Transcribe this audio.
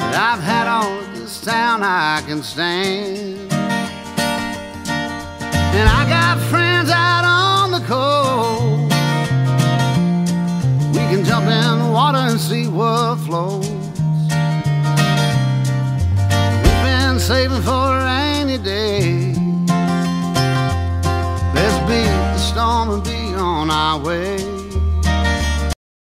I've had all of this town I can stand. And I got friends out on the coast. We can jump in the water and see what flows. We've been saving for a rainy day. Let's beat the storm and be on our way.